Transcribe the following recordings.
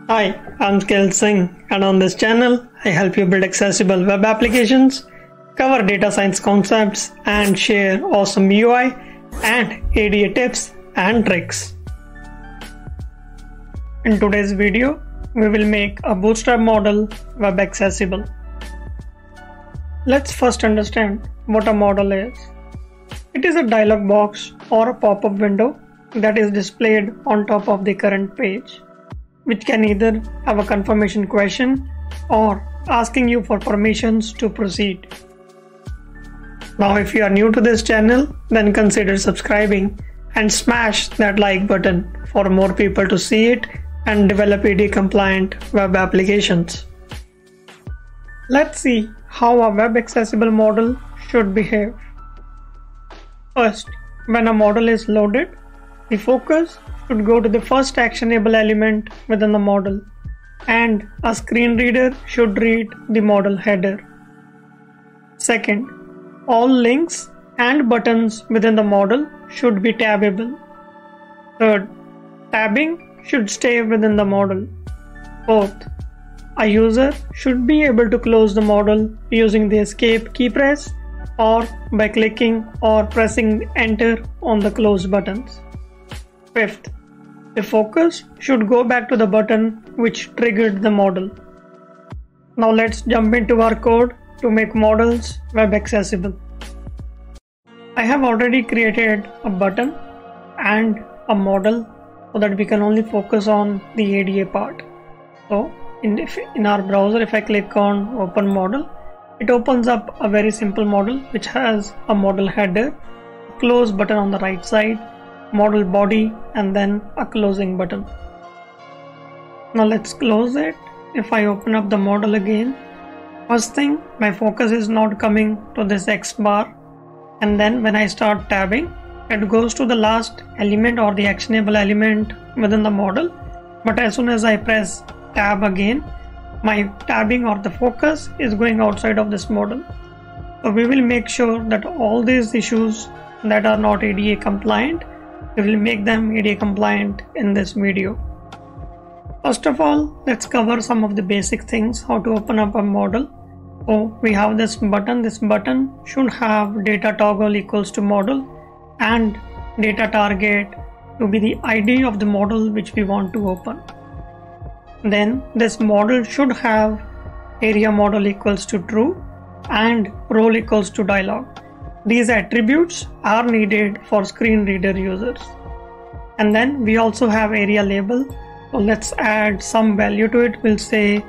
Hi, I'm Skil Singh, and on this channel, I help you build accessible web applications, cover data science concepts, and share awesome UI and ADA tips and tricks. In today's video, we will make a Bootstrap model web accessible. Let's first understand what a model is. It is a dialog box or a pop-up window that is displayed on top of the current page, which can either have a confirmation question or asking you for permissions to proceed. Now, if you are new to this channel, then consider subscribing and smash that like button for more people to see it and develop ADA compliant web applications. Let's see how a web accessible model should behave. First, when a model is loaded, the focus should go to the first actionable element within the model, and a screen reader should read the model header. Second, all links and buttons within the model should be tabbable. Third, tabbing should stay within the model. Fourth, a user should be able to close the model using the escape key press or by clicking or pressing enter on the close buttons. Fifth, the focus should go back to the button which triggered the model. Now let's jump into our code to make models web accessible. I have already created a button and a model so that we can only focus on the ADA part. So in our browser, if I click on open model, it opens up a very simple model which has a model header, a close button on the right side, model body, and then a closing button. Now let's close it. If I open up the model again, first thing, my focus is not coming to this X bar, and then when I start tabbing, it goes to the last element or the actionable element within the model. But as soon as I press tab again, my tabbing or the focus is going outside of this model. So we will make sure that all these issues that are not ADA compliant, we will make them ADA compliant in this video. First of all, let's cover some of the basic things, how to open up a model. So we have this button should have data toggle equals to model and data target to be the ID of the model which we want to open. Then this model should have ARIA model equals to true and role equals to dialog. These attributes are needed for screen reader users. And then we also have ARIA label. So let's add some value to it. We'll say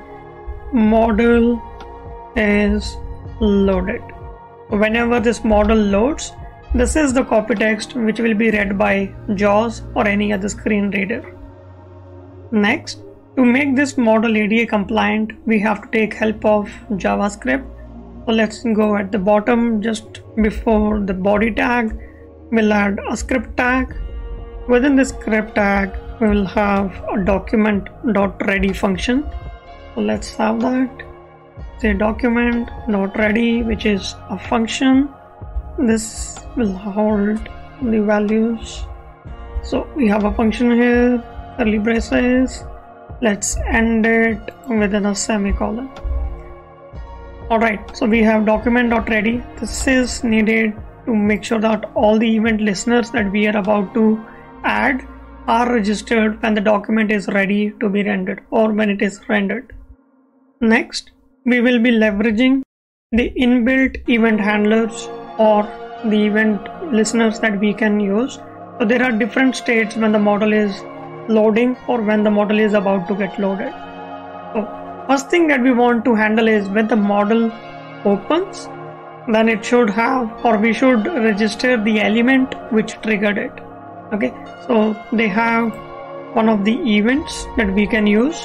model is loaded. Whenever this model loads, this is the copy text which will be read by JAWS or any other screen reader. Next, to make this model ADA compliant, we have to take help of JavaScript. So let's go at the bottom, just before the body tag, we'll add a script tag. Within the script tag, we will have a document.ready function. So let's have that. Say document.ready, which is a function. This will hold the values. So we have a function here, curly braces. Let's end it within a semicolon. Alright, so we have document.ready. This is needed to make sure that all the event listeners that we are about to add are registered when the document is ready to be rendered or when it is rendered. Next, we will be leveraging the inbuilt event handlers or the event listeners that we can use. So there are different states when the model is loading or when the model is about to get loaded. So first thing that we want to handle is when the model opens, then it should have, or we should register the element which triggered it. Okay, so they have one of the events that we can use,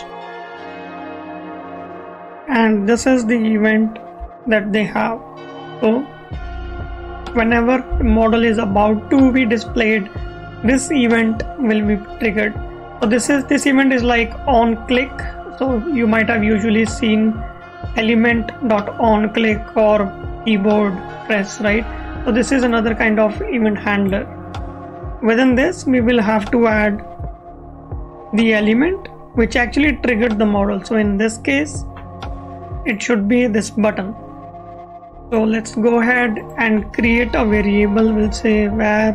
and this is the event that they have. So whenever the model is about to be displayed, this event will be triggered. So this event is like on click. So you might have usually seen element.onClick or keyboard press, right? So this is another kind of event handler. Within this, we will have to add the element which actually triggered the model. So in this case, it should be this button. So let's go ahead and create a variable. We'll say var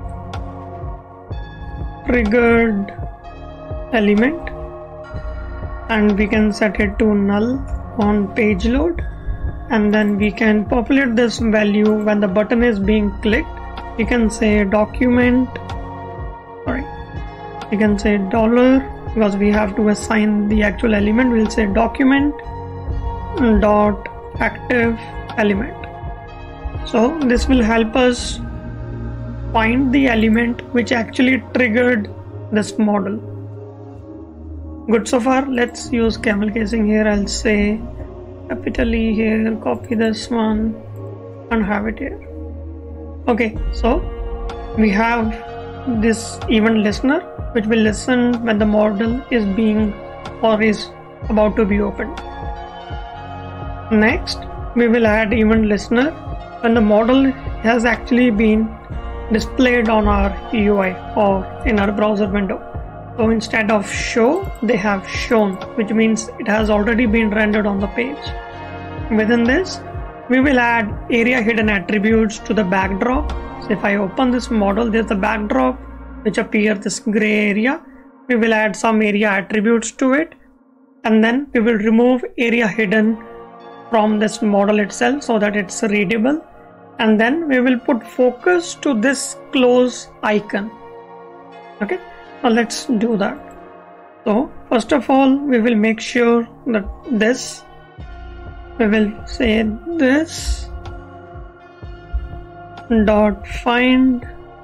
triggered element, and we can set it to null on page load, and then we can populate this value when the button is being clicked. You can say document, you can say $, because we have to assign the actual element. We'll say document dot active element. So this will help us find the element which actually triggered this model. Good so far. Let's use camel casing here. I'll say capital E here, copy this one and have it here. Okay, so we have this event listener which will listen when the model is being or is about to be opened. Next, we will add event listener when the model has actually been displayed on our UI or in our browser window. So instead of show, they have shown, which means it has already been rendered on the page. Within this, we will add area hidden attributes to the backdrop. So if I open this model, there's the backdrop which appears this gray area. We will add some area attributes to it, and then we will remove area hidden from this model itself so that it's readable, and then we will put focus to this close icon. Okay, now let's do that. So first of all, we will make sure that this, we will say this dot find,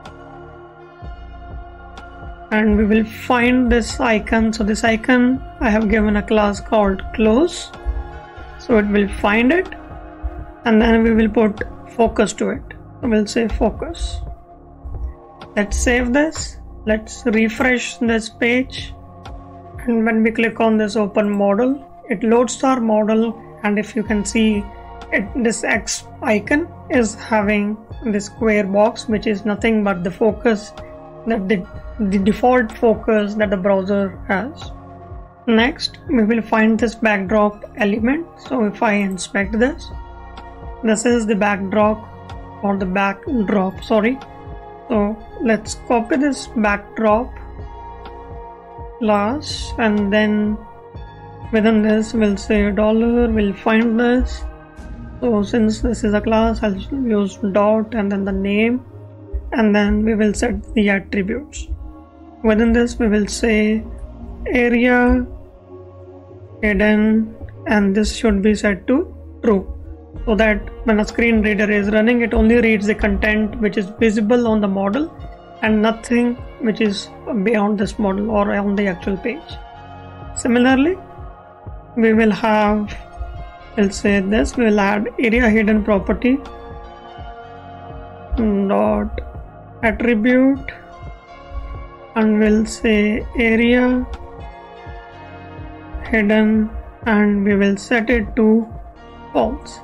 and we will find this icon. So this icon I have given a class called close, so it will find it, and then we will put focus to it. We'll say focus. Let's save this. Let's refresh this page, and when we click on this open model, it loads our model, and if you can see it, this X icon is having this square box which is nothing but the focus, that the default focus that the browser has. Next, we will find this backdrop element. So if I inspect this, this is the backdrop or the backdrop, sorry. So let's copy this backdrop class, and then within this we'll say $, we'll find this. So since this is a class, I'll use dot and then the name, and then we will set the attributes. Within this we will say area hidden, and this should be set to true, so that when a screen reader is running, it only reads the content which is visible on the model and nothing which is beyond this model or on the actual page. Similarly, we will have, we'll say this, we will add area hidden property dot attribute, and we'll say area hidden, and we will set it to false.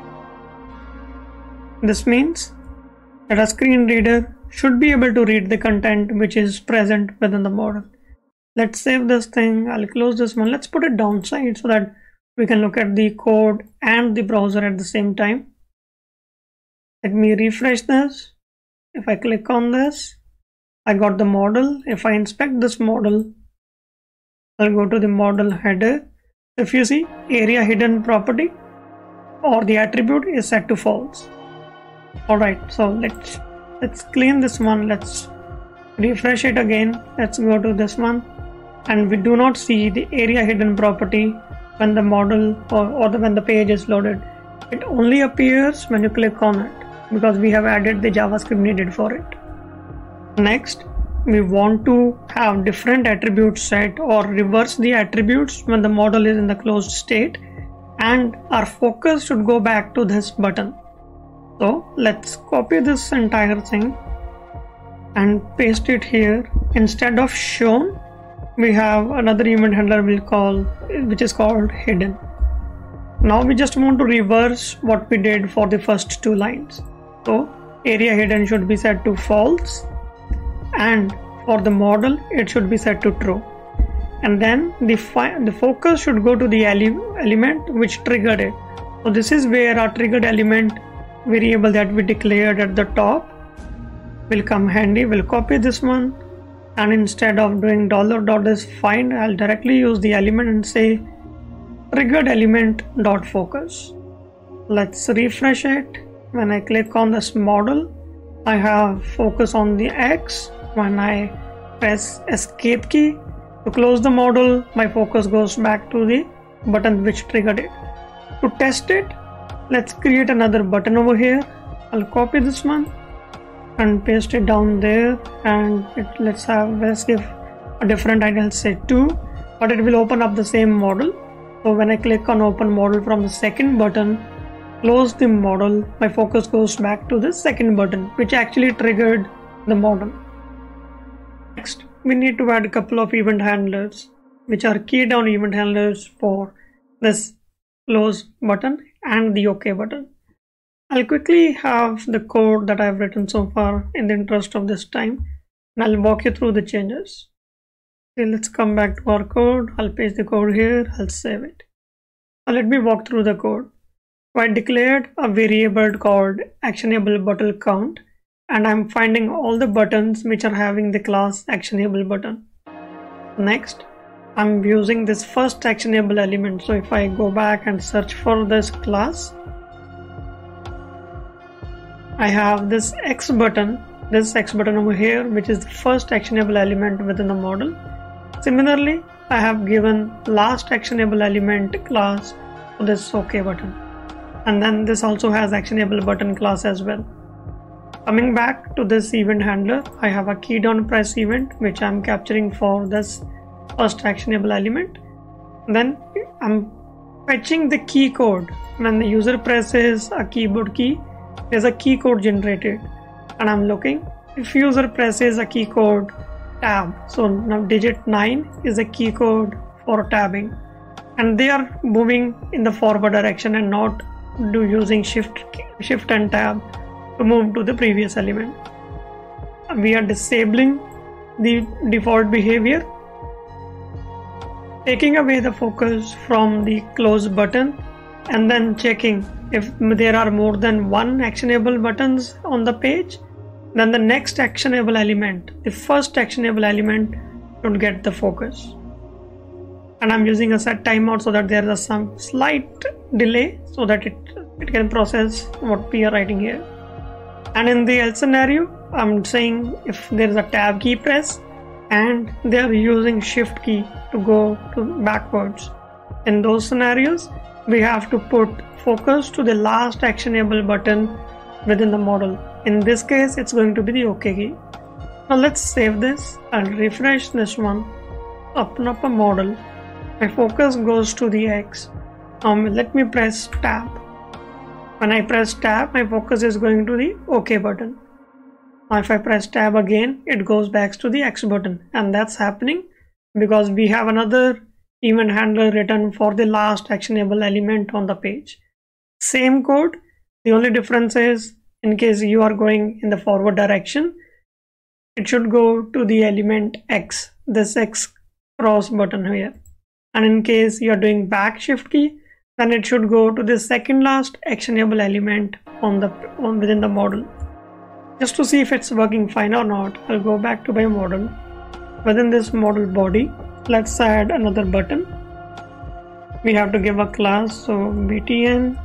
This means that a screen reader should be able to read the content which is present within the model. Let's save this thing. I'll close this one. Let's put it downside so that we can look at the code and the browser at the same time. Let me refresh this. If I click on this, I got the model. If I inspect this model, I'll go to the model header. If you see, area hidden property or the attribute is set to false. Alright, so let's clean this one. Let's refresh it again. Let's go to this one, and we do not see the area hidden property when the model when the page is loaded. It only appears when you click on it, because we have added the JavaScript needed for it. Next, we want to have different attributes set or reverse the attributes when the model is in the closed state, and our focus should go back to this button. So let's copy this entire thing and paste it here. Instead of shown, we have another event handler which is called hidden. Now we just want to reverse what we did for the first two lines. So area hidden should be set to false, and for the model it should be set to true. and then the focus should go to the element which triggered it. So this is where our triggered element variable that we declared at the top will come handy. We'll copy this one, and instead of doing $.isFind, I'll directly use the element and say triggered element dot focus. Let's refresh it. When I click on this model, I have focus on the X. When I press escape key to close the model, my focus goes back to the button which triggered it. To test it, let's create another button over here. I'll copy this one and paste it down there, and let's give a different ID. I'll say 2, but it will open up the same model. So when I click on open model from the second button, close the model, my focus goes back to the second button which actually triggered the model. Next, we need to add a couple of event handlers, which are key down event handlers for this close button and the OK button. I'll quickly have the code that I've written so far in the interest of this time, and I'll walk you through the changes. Okay, let's come back to our code. I'll paste the code here. I'll save it. Now let me walk through the code. So I declared a variable called actionable button count, and I'm finding all the buttons which are having the class actionable button. Next, I'm using this first actionable element. So if I go back and search for this class, I have this X button over here, which is the first actionable element within the model. Similarly, I have given last actionable element class for this OK button, and then this also has actionable button class as well. Coming back to this event handler, I have a key down press event which I'm capturing for this first actionable element. Then I'm fetching the key code. When the user presses a keyboard key, there's a key code generated, and I'm looking if user presses a key code tab. So now digit 9 is a key code for tabbing, and they are moving in the forward direction and not using shift and tab to move to the previous element. We are disabling the default behavior, taking away the focus from the close button, and then checking if there are more than one actionable buttons on the page. Then the next actionable element, the first actionable element, should get the focus. And I'm using a set timeout so that there is some slight delay so that it can process what we are writing here. And in the else scenario, I'm saying if there is a tab key press and they are using shift key to go backwards. In those scenarios, we have to put focus to the last actionable button within the model. In this case, it's going to be the OK key. Now let's save this. I'll refresh this one, open up a model. My focus goes to the X. Let me press tab. When I press tab, my focus is going to the OK button. Now if I press tab again, it goes back to the X button, and that's happening because we have another event handler written for the last actionable element on the page. Same code, the only difference is in case you are going in the forward direction, it should go to the element X, this X cross button here. And in case you are doing back shift key, then it should go to the second last actionable element within the model. Just to see if it's working fine or not, I'll go back to my model. Within this model body, let's add another button. We have to give a class, so btn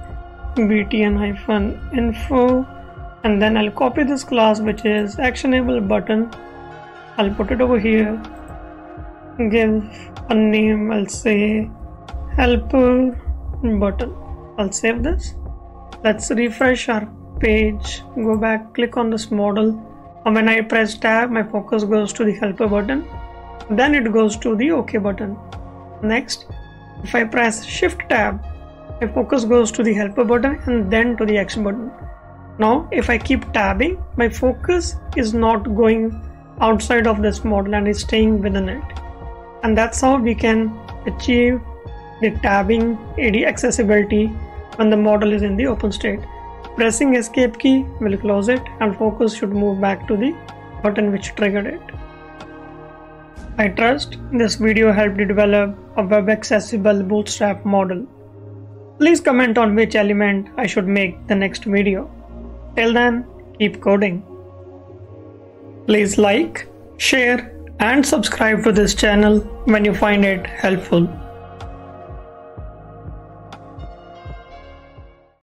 -info, and then I'll copy this class which is actionable button. I'll put it over here, give a name, I'll say helper button. I'll save this. Let's refresh our page, go back, click on this model, and when I press tab, my focus goes to the helper button, then it goes to the OK button. Next, if I press shift tab, my focus goes to the helper button and then to the X button. Now if I keep tabbing, my focus is not going outside of this model and is staying within it. And that's how we can achieve the tabbing AD accessibility when the model is in the open state. Pressing escape key will close it and focus should move back to the button which triggered it. I trust this video helped you develop a web accessible Bootstrap model. Please comment on which element I should make the next video. Till then, keep coding. Please like, share, and subscribe to this channel when you find it helpful.